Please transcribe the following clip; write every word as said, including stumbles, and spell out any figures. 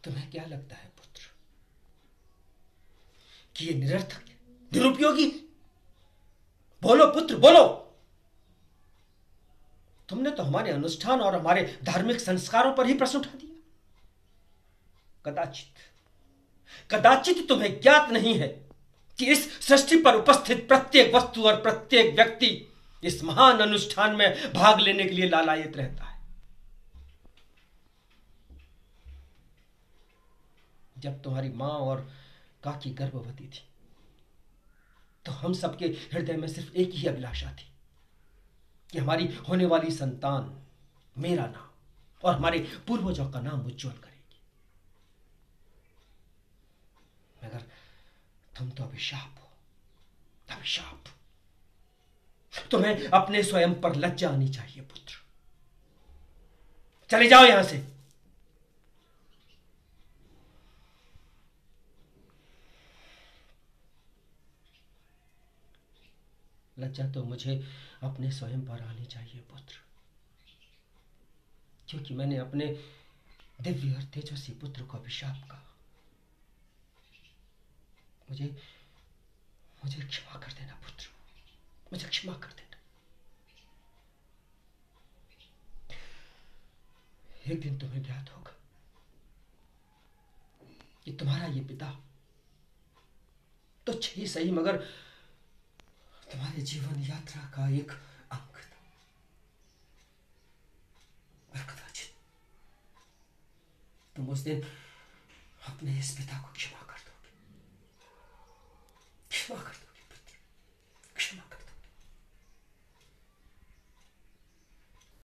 तुम्हें क्या लगता है पुत्र कि ये निरर्थक है, निरुपयोगी? बोलो पुत्र, बोलो। तुमने तो हमारे अनुष्ठान और हमारे धार्मिक संस्कारों पर ही प्रश्न उठा दिया। कदाचित कदाचित तुम्हें ज्ञात नहीं है कि इस सृष्टि पर उपस्थित प्रत्येक वस्तु और प्रत्येक व्यक्ति इस महान अनुष्ठान में भाग लेने के लिए लालायित रहता है। जब तुम्हारी मां और काकी गर्भवती थी तो हम सबके हृदय में सिर्फ एक ही अभिलाषा थी कि हमारी होने वाली संतान मेरा नाम और हमारे पूर्वजों का नाम उज्जवल करेगी। मगर तुम तो अभिशाप हो, अभिशाप। तुम्हें अपने स्वयं पर लज्जा आनी चाहिए पुत्र। चले जाओ यहां से। लज्जा तो मुझे अपने स्वयं पर आनी चाहिए पुत्र, क्योंकि मैंने अपने दिव्य और तेजस्वी पुत्र को अभिशाप कहा। मुझे मुझे क्षमा कर देना पुत्र, मुझे क्षमा कर देना। एक दिन तुम्हें ज्ञात होगा कि तुम्हारा ये पिता तुच्छ ही सही मगर तुम्हारे जीवन यात्रा का एक अंग था। और कदाचित तुम उस दिन अपने इस पिता को क्षमा